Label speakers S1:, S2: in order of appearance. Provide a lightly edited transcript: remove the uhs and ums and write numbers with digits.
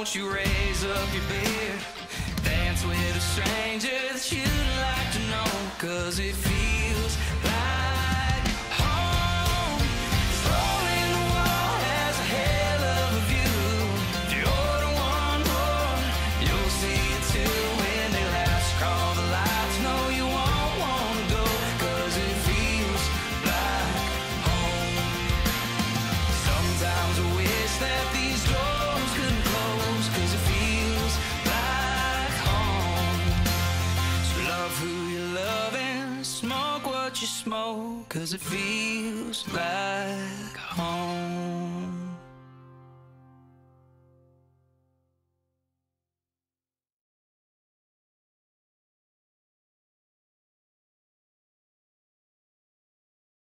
S1: won't you raise up your beard? Dance with a stranger that you'd like to know, 'cause it feels like home. This hole in the wall has a hell of a view. If you order one more, you'll see it too. When they last call the lights, no, you won't wanna go, 'cause it feels like home. Sometimes I wish that these doors couldn't close, 'cause it feels like home. So love who you're loving, smoke what you smoke, 'cause it feels like home.